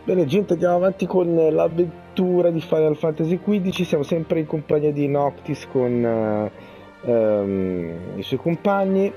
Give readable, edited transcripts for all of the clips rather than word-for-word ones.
Bene gente, andiamo avanti con l'avventura di Final Fantasy XV, siamo sempre in compagnia di Noctis con i suoi compagni.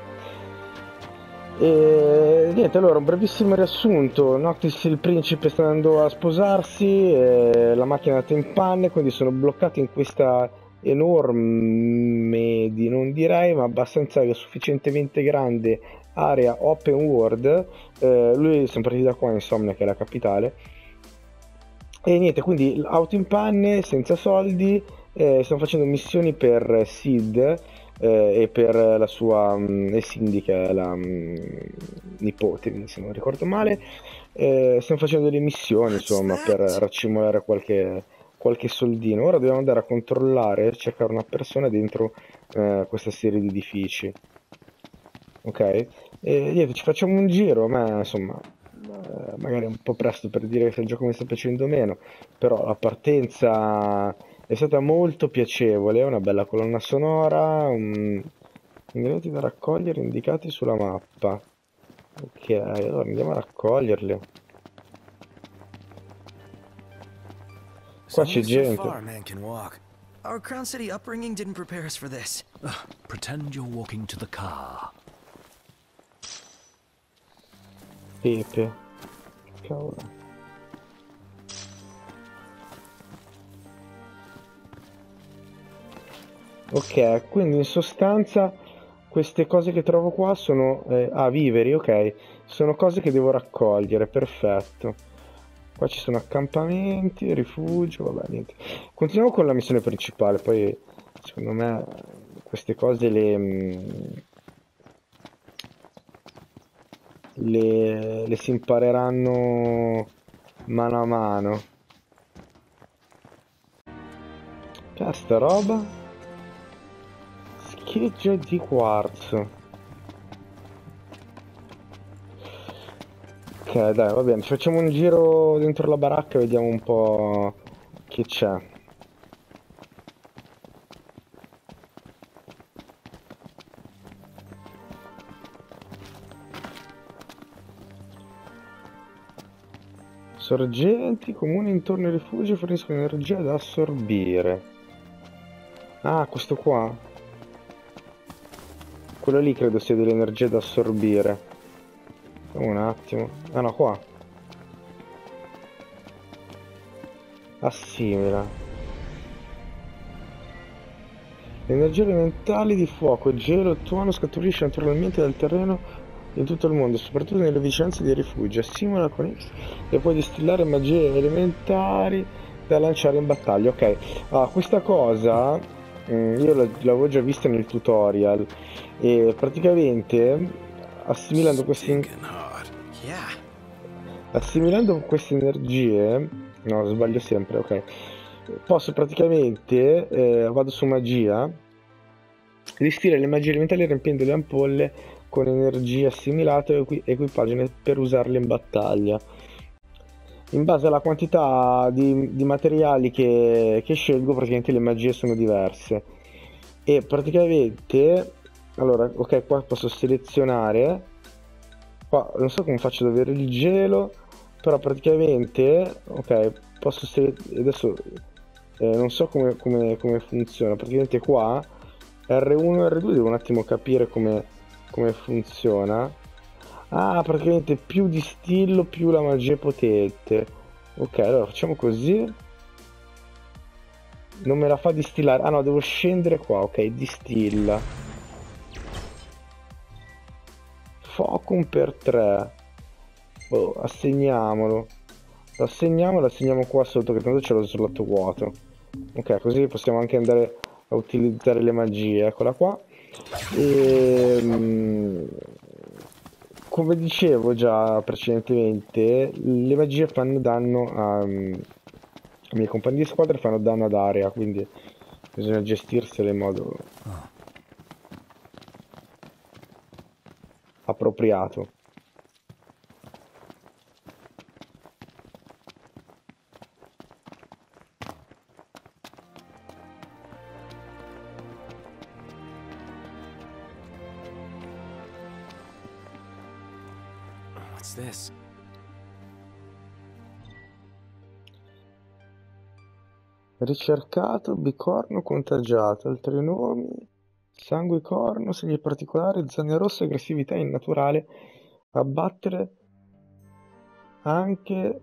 E niente, allora un brevissimo riassunto: Noctis il principe sta andando a sposarsi, la macchina è andata in panne, quindi sono bloccati in questa enorme, non direi, ma abbastanza sufficientemente grande area open world. Lui sono partiti da qua, insomma, che è la capitale. E niente, quindi auto in panne, senza soldi, stiamo facendo missioni per Sid e per la sua e Cindy, che è la nipote, se non ricordo male. Stiamo facendo delle missioni, What's insomma, per that? raccimolare qualche soldino. Ora dobbiamo andare a controllare, cercare una persona dentro questa serie di edifici. Ok? E niente, ci facciamo un giro, ma insomma, magari è un po' presto per dire se il gioco mi sta piacendo o meno, però la partenza è stata molto piacevole, una bella colonna sonora, ingredienti da raccogliere indicati sulla mappa. Ok, allora andiamo a raccoglierli. It's Qua c'è only so gente. far a man can walk. Our Crown City upbringing didn't prepare us for this. Pretend you're walking to the car. Pepe. Cavolo. Ok, quindi in sostanza queste cose che trovo qua sono viveri, ok, sono cose che devo raccogliere, perfetto. Qua ci sono accampamenti, rifugio, vabbè, niente. Continuiamo con la missione principale, poi secondo me queste cose le si impareranno mano a mano. Che è sta roba? Scheggia di quarzo. Ok, dai, va bene, ci facciamo un giro dentro la baracca e vediamo un po' che c'è. Sorgenti comuni intorno ai rifugi forniscono energia da assorbire. Ah, questo qua. Quello lì credo sia dell'energia da assorbire. Un attimo. Ah no, qua. Assimila. Le energie elementali di fuoco, gelo e tuono scaturisce naturalmente dal terreno in tutto il mondo, soprattutto nelle vicinanze dei rifugi. Assimila con X e puoi distillare magie elementari da lanciare in battaglia. Ok, questa cosa io l'avevo già vista nel tutorial e praticamente assimilando queste, Stinking hot. Yeah. assimilando queste energie, no, sbaglio sempre, ok, posso praticamente, vado su magia, ristire le magie elementali riempiendo le ampolle con energie assimilate o equipaggiano per usarle in battaglia. In base alla quantità di materiali che scelgo, praticamente le magie sono diverse. E praticamente, allora, ok, qua posso selezionare. Qua non so come faccio ad avere il gelo, però praticamente, ok, adesso non so come funziona. Praticamente qua R1 e R2 devo un attimo capire come funziona. Ah, praticamente più distillo più la magia è potente. Ok, allora facciamo così. Non me la fa distillare. Ah no, devo scendere qua. Ok, distilla. Focum per 3. Oh, assegniamolo. Lo assegniamo qua sotto, che tanto c'è lo slot vuoto. Ok, così possiamo anche andare a utilizzare le magie. Eccola qua. E, come dicevo già precedentemente, le magie fanno danno ai miei compagni di squadra, fanno danno ad area, quindi bisogna gestirsele in modo appropriato. What's this? Ricercato, bicorno contagiato, altri nomi, sanguicorno, segni particolari, zone rosse, aggressività innaturale, abbattere anche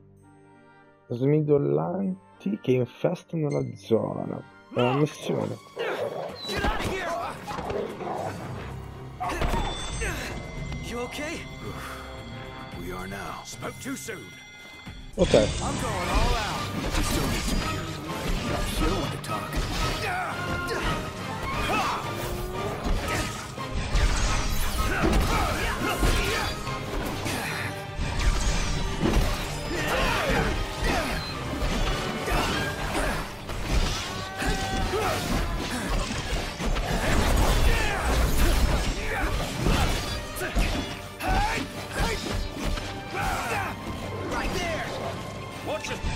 smidollanti che infestano la zona. È una missione. Get out of here! You okay? We are now. Spoke too soon. Ok, I'm going all out. We still need some carried away. You don't want to talk. Right there! Watch it.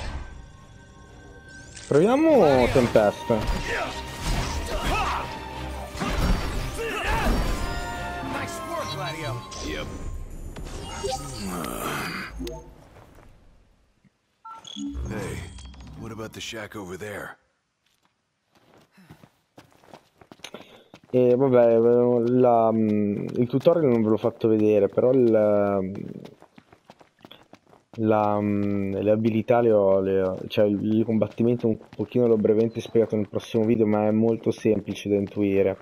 proviamo tempesta. Nice work, Gladio. Yep. Hey, what about the shack over there? E vabbè, il tutorial non ve l'ho fatto vedere, però le abilità cioè il combattimento un pochino l'ho brevemente spiegato nel prossimo video, ma è molto semplice da intuire.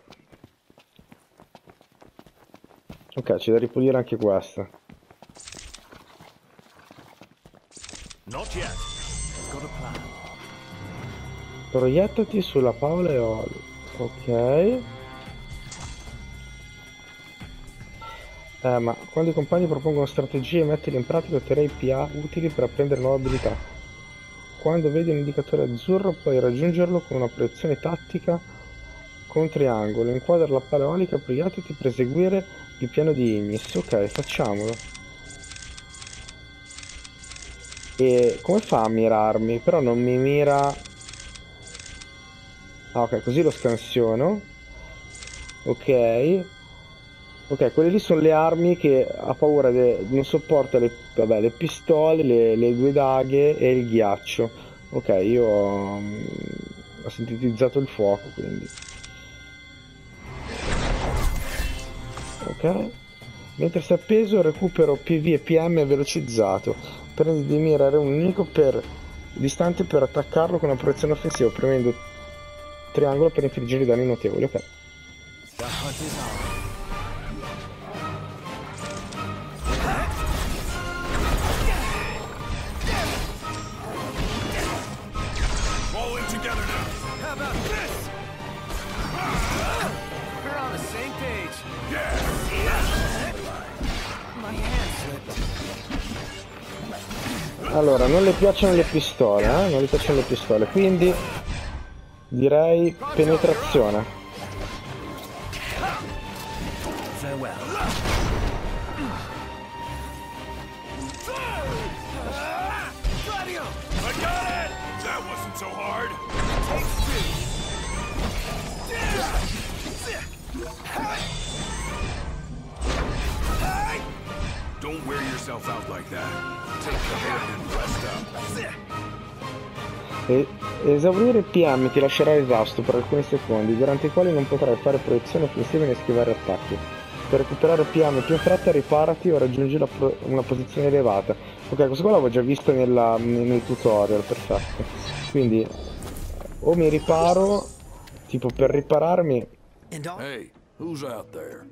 Ok, c'è da ripulire anche questa. Not yet. Got a plan. Proiettati sulla Paola e Olu. Ok. Ma quando i compagni propongono strategie, mettili in pratica, otterrai PA utili per apprendere nuove abilità. Quando vedi un indicatore azzurro, puoi raggiungerlo con una proiezione tattica con triangolo. Inquadra la pala eolica, proiettati per eseguire il piano di Ignis. Ok, facciamolo. E come fa a mirarmi? Però non mi mira... Ah, ok, così lo scansiono. Ok. Ok, quelle lì sono le armi che ha paura, non sopporta vabbè, le pistole, le due daghe e il ghiaccio. Ok, io ho sintetizzato il fuoco, quindi. Ok. Mentre sei appeso recupero PV e PM velocizzato. Prendi di mira un nemico distante per attaccarlo con una proiezione offensiva, premendo triangolo per infliggere danni notevoli. Ok. The hunt is on. Rolling together now. How about this? We're on the same page. My hand slipped. Allora, non le piacciono le pistole, non le piacciono le pistole, quindi direi penetrazione. Farewell. Gladio! I got it! That wasn't so hard. Takes two. Don't wear yourself out like that. Take the hand and rest up. Esaurire PM ti lascerà esausto per alcuni secondi, durante i quali non potrai fare proiezioni offensive né schivare attacchi. Per recuperare PM più in fretta riparati o raggiungi una posizione elevata. Ok, questo qua l'avevo già visto nel tutorial, perfetto. Quindi o mi riparo, tipo per ripararmi... And all... Hey, who's out there?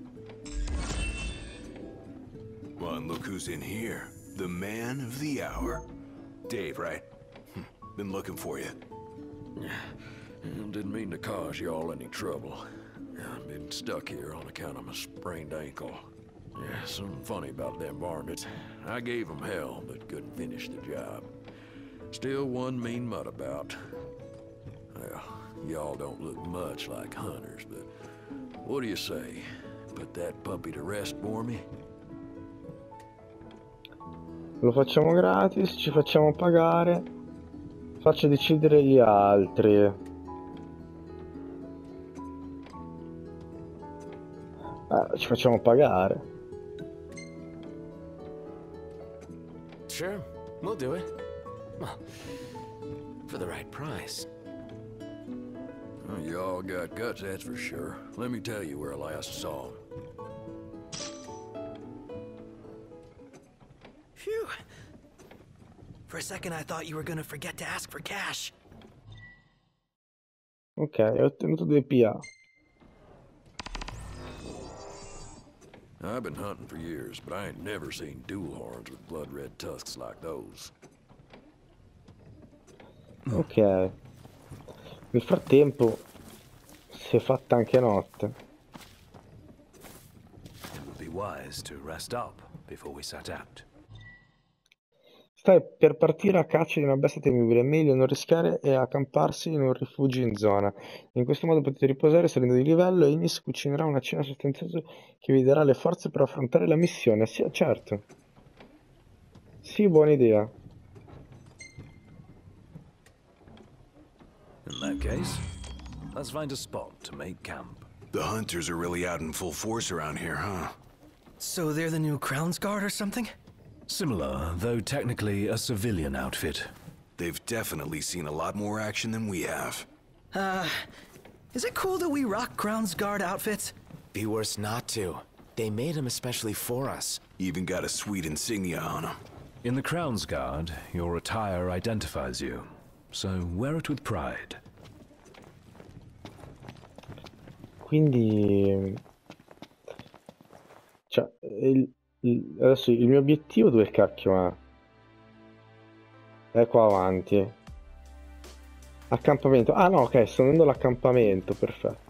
Well, and look who's in here. The man of the hour. Dave, right? Been looking for you. Didn't mean to cause y'all any trouble. I've been stuck here on account of my sprained ankle. Yeah, something funny about them varmints. I gave them hell, but couldn't finish the job. Still one mean mutt about. Well, y'all don't look much like hunters, but what do you say? Put that puppy to rest for me? Lo facciamo gratis, ci facciamo pagare, faccio decidere gli altri. Ci facciamo pagare. Sure, we'll do it. Well, for the right price. Well, you all got guts, that's for sure. Let me tell you where I last saw him. Phew. For a second I thought you were gonna forget to ask for cash. Ok, ho ottenuto 2 PA. I've been hunting for years, but I ain't never seen dual horns with blood-red tusks like those. Ok. Nel frattempo si è fatta anche notte. It would be wise to rest up before we set out. Stai per partire a caccia di una bestia temibile, è meglio non rischiare e accamparsi in un rifugio in zona. In questo modo potete riposare salendo di livello e Ignis cucinerà una cena sostanziosa che vi darà le forze per affrontare la missione. Sì, certo. Sì, buona idea. In that case, let's find a spot to make camp. The hunters are really out in full force around here, huh? So they're the new Crown's Guard or something? Similar, though technically a civilian outfit. They've definitely seen a lot more action than we have. Is it cool that we rock Crown's Guard outfits? Be worse not to. They made them especially for us. Even got a sweet insignia on them. In the Crown's Guard, your attire identifies you, so wear it with pride. Quindi... Cioè, adesso il mio obiettivo dove cacchio è? È qua avanti. Accampamento. Ah no, ok, sto andando all'accampamento, perfetto.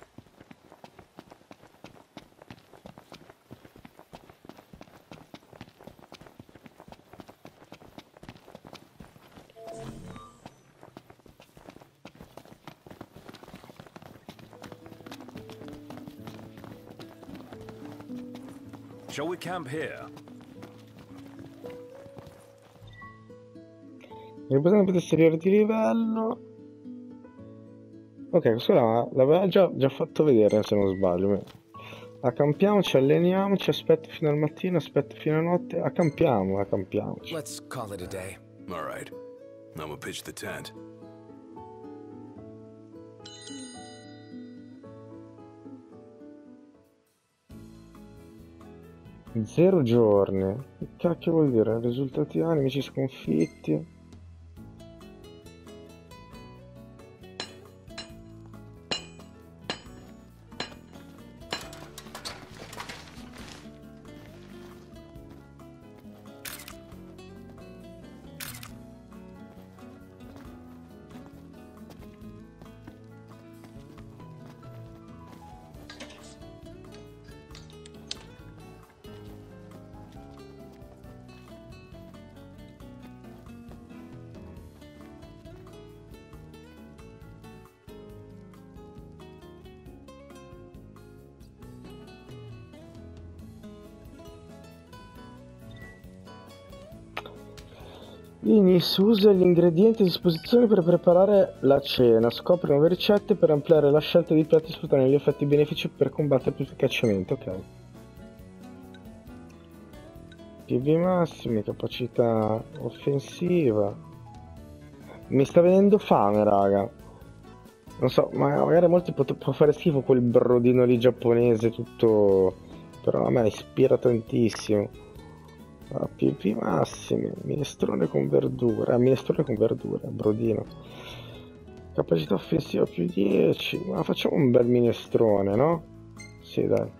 Shall we camp here? Riposare per salire di livello. Ok, questo l'aveva già fatto vedere se non sbaglio. Accampiamoci, alleniamoci, aspetto fino al mattino, aspetto fino a notte, accampiamoci. Let's call it a day. All right. I'm gonna pitch the tent. Zero giorni. Che cacchio vuol dire? Risultati nemici sconfitti. Inis usa gli ingredienti a disposizione per preparare la cena, scopre nuove ricette per ampliare la scelta di piatti e sfruttare gli effetti benefici per combattere più efficacemente, ok. PV massimi, capacità offensiva. Mi sta venendo fame, raga. Non so, magari a molti può fare schifo quel brodino lì giapponese tutto... Però a me ispira tantissimo. PP massimi, minestrone con verdura, brodino. Capacità offensiva più 10, ma facciamo un bel minestrone, no? Sì, dai.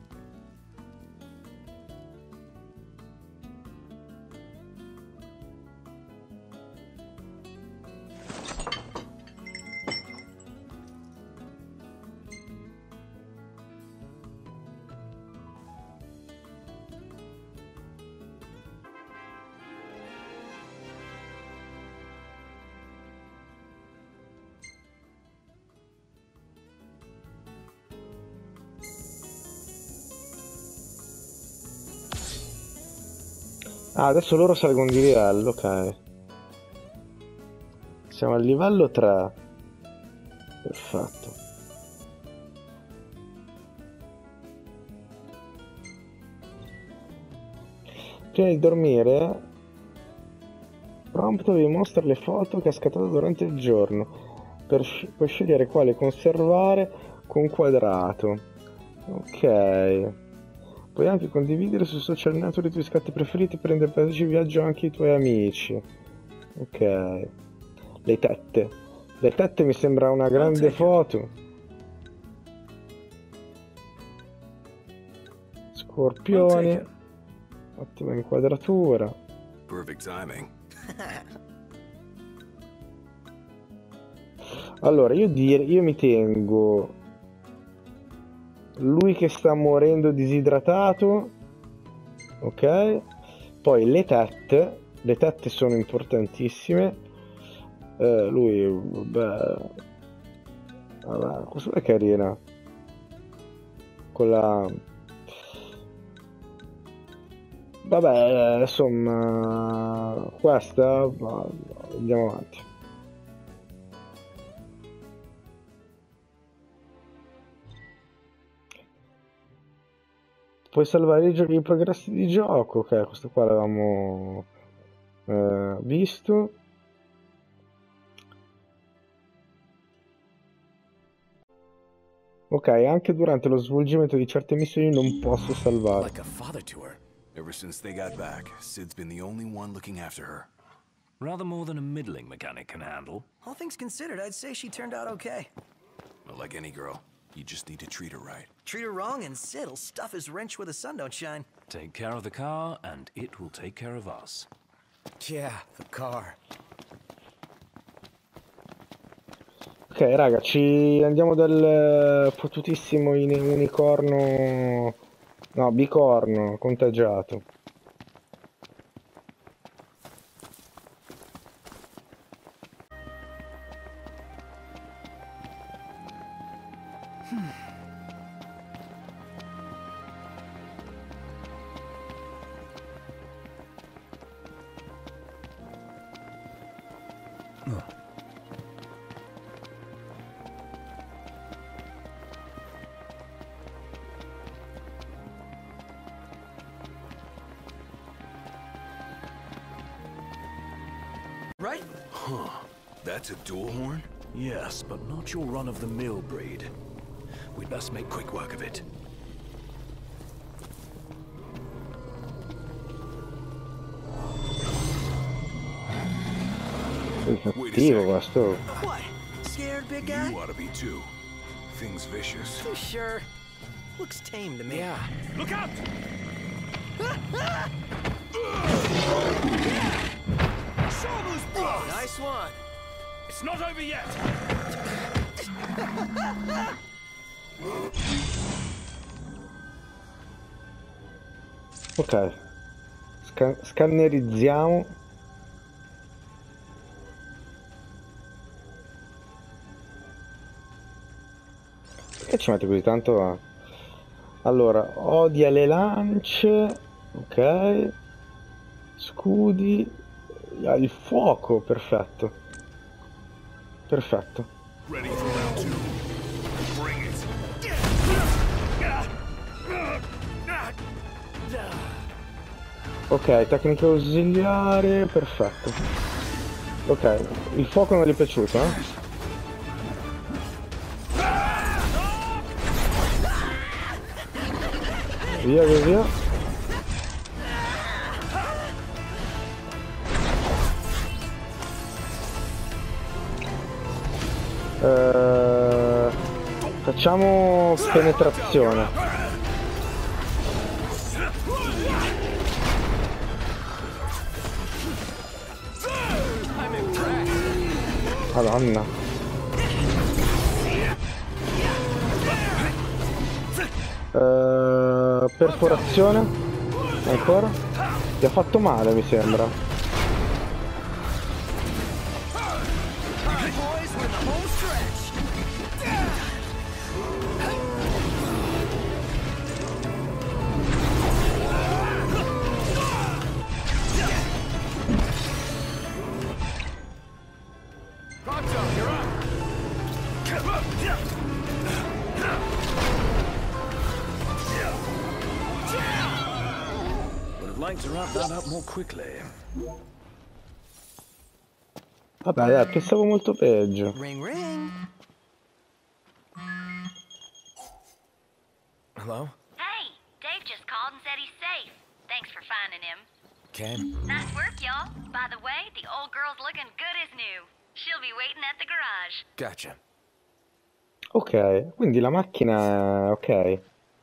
Ah, adesso loro salgono di livello, ok. Siamo al livello 3. Perfetto. Prima di dormire, prompto vi mostra le foto che ha scattato durante il giorno. puoi scegliere quale conservare con quadrato. Ok. Puoi anche condividere sui social network i tuoi scatti preferiti e prendere per viaggio anche i tuoi amici. Ok. Le tette. Le tette mi sembra una grande foto. Scorpioni. Ottima inquadratura. Perfect timing. Allora, io mi tengo lui che sta morendo disidratato, ok? Poi le tette sono importantissime. Lui, vabbè, questa è carina. Con la... Vabbè, insomma, questa, andiamo avanti. Puoi salvare i progressi di gioco, ok, questo qua l'avevamo visto. Ok, anche durante lo svolgimento di certe missioni non posso salvare. Like a father to her. Ever since they got back, Sid's been the only one looking after her. Rather more than a middling mechanic can handle. All things considered, I'd say she turned out okay. But like any girl, you just need to treat her right. Treat her wrong and Sid'll stuff his wrench where the sun don't shine. Take care of the car, and it will take care of us. Yeah, the car. Ok, raga, ci andiamo dal fottutissimo unicorno... No, bicorno, contagiato. Right? Huh. That's a dual horn? Yes, but not your run-of-the-mill breed. We'd best make quick work of it. Cattivo questo. What? Scared, big guy? You ought to be too. Thing's vicious. You sure? Looks tame to me. Yeah. Look out! Nice one. It's not over yet! Ok. Scannerizziamo. Perché ci mette così tanto? Allora, odia le lance. Ok. Scudi. Il fuoco, perfetto. Perfetto. Ready for round two. Bring it. Ok, tecnica ausiliare, perfetto. Ok, il fuoco non gli è piaciuto, eh? Via, via, via. Facciamo penetrazione. Madonna. Perforazione. Ancora. Ti ha fatto male, mi sembra. Would have liked to wrap that up more quickly. Vabbè, dai, pensavo molto peggio. Ring ring. Hello? Hey, Dave just called and said he's safe. Thanks for finding him. Okay. Nice work, y'all. By the way, the old girl's looking good as new. She'll be waiting at the garage. Gotcha. Ok, quindi la macchina... ok.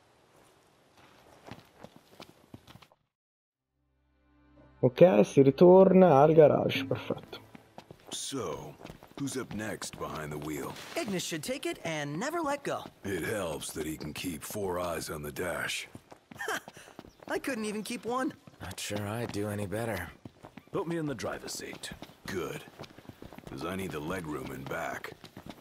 Ok, si ritorna al garage, perfetto. So, who's up next behind the wheel? Ignis should take it and never let go. It helps that he can keep 4 eyes on the dash. I couldn't even keep one. Not sure I'd do any better. Put me in the driver's seat. Good. Because I need the legroom in back.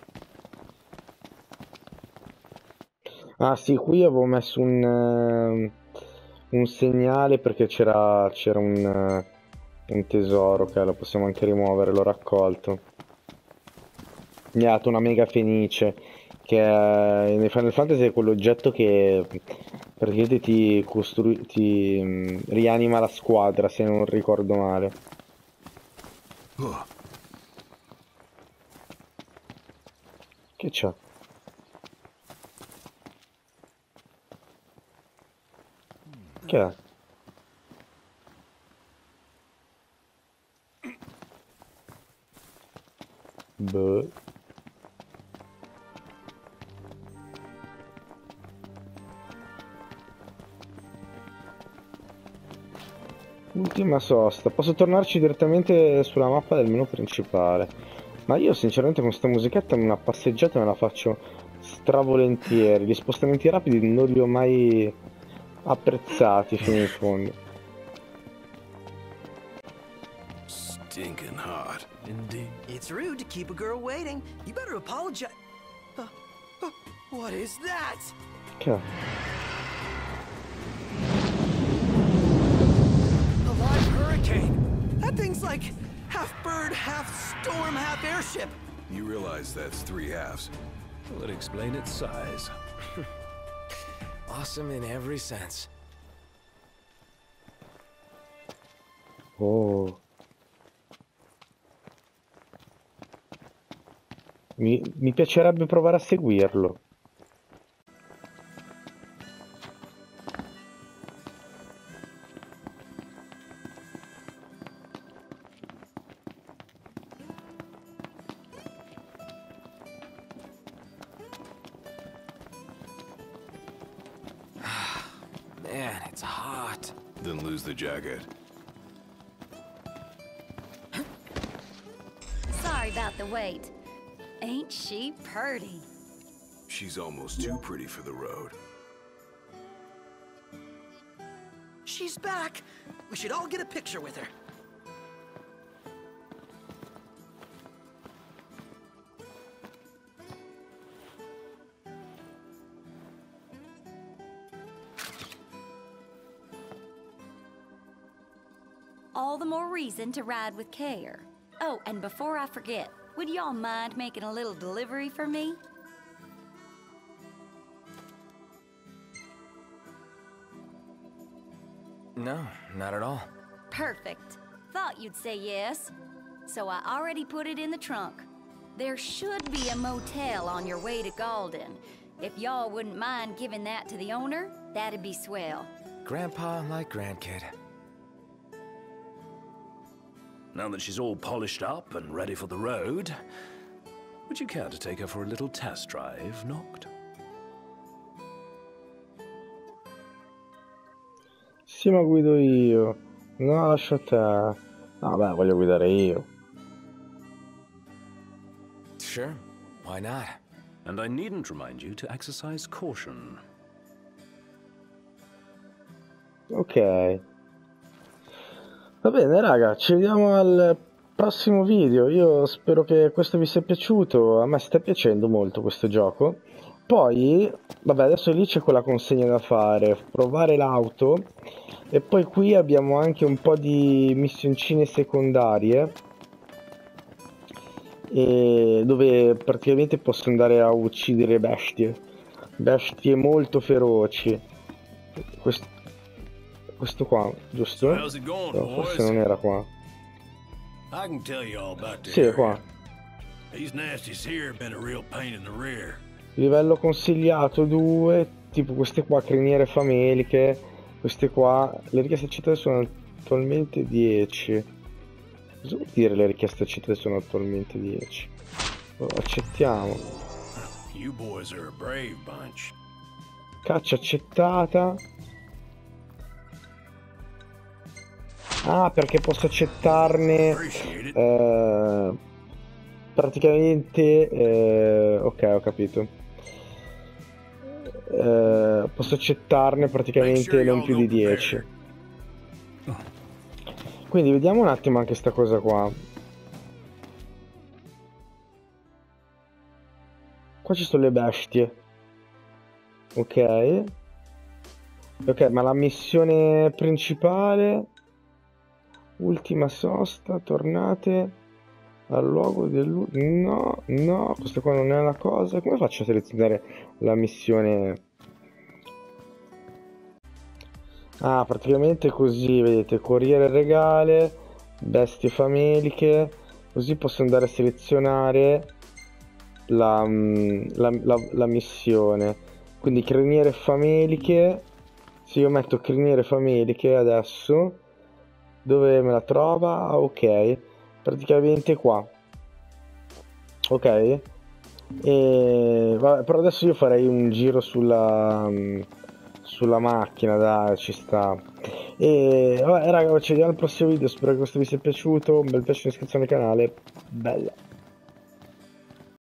Ah sì, qui avevo messo un segnale perché c'era un tesoro che lo possiamo anche rimuovere, l'ho raccolto. Mi ha dato una mega fenice, che nei Final Fantasy è quell'oggetto che praticamente ti rianima la squadra, se non ricordo male. Oh, Che c'è? Che è? Boh. Ultima sosta. Posso tornarci direttamente sulla mappa del menu principale. Ma io sinceramente con questa musichetta una passeggiata me la faccio stravolentieri. Gli spostamenti rapidi non li ho mai apprezzati fino in fondo. stinking hot. Indeed. It's rude to keep a girl waiting. You better apologize. What is that? Che è? A live hurricane. That thing's like half bird, half storm, half airship. You realize that's 3 halves. Will it explain its size? Awesome in every sense. Oh. Mi piacerebbe provare a seguirlo. Man, it's hot. Then lose the jacket. Sorry about the wait. Ain't she purty? She's almost too pretty for the road. She's back. We should all get a picture with her. All the more reason to ride with care. Oh, and before I forget, would y'all mind making a little delivery for me? No, not at all. Perfect. Thought you'd say yes. So I already put it in the trunk. There should be a motel on your way to Galden. If y'all wouldn't mind giving that to the owner, that'd be swell. Grandpa like grandkid. Now that she's all polished up and ready for the road, would you care to take her for a little test drive, Noct? Sì, ma guido io. No, lascia te. No, beh, voglio guidare io. Sure, why not? And I needn't remind you to exercise caution. Ok. Va bene, raga, ci vediamo al prossimo video. Io spero che questo vi sia piaciuto. A me sta piacendo molto questo gioco. Poi, vabbè, adesso lì c'è quella consegna da fare, provare l'auto. E poi qui abbiamo anche un po' di missioncine secondarie, dove praticamente posso andare a uccidere bestie molto feroci. Questo qua, giusto? No, forse non era qua. I can tell you all about the Sì, è qua. area. These nasties here have been a real pain in the rear. Livello consigliato 2, tipo queste qua, criniere fameliche, queste qua, le richieste accettate sono attualmente 10. Cosa vuol dire le richieste accettate sono attualmente 10? Lo accettiamo. You boys are a brave bunch. Caccia accettata. Ah, perché posso accettarne Appreciate it. praticamente ok, ho capito. Posso accettarne praticamente non più di 10. Quindi vediamo un attimo anche sta cosa qua. Qua ci sono le bestie. Ok. Ok, ma la missione principale, ultima sosta, tornate al luogo del... No, no, questa qua non è la cosa. Come faccio a selezionare la missione? Ah, praticamente così, vedete, corriere regale, bestie fameliche, così posso andare a selezionare la missione. Quindi criniere fameliche, se io metto criniere fameliche adesso, dove me la trova? Ah, ok, praticamente qua. Ok, e vabbè, però adesso io farei un giro sulla macchina, dai, ci sta. E vabbè raga, ci vediamo al prossimo video, spero che questo vi sia piaciuto, un bel piacere, iscrizione al canale, bella.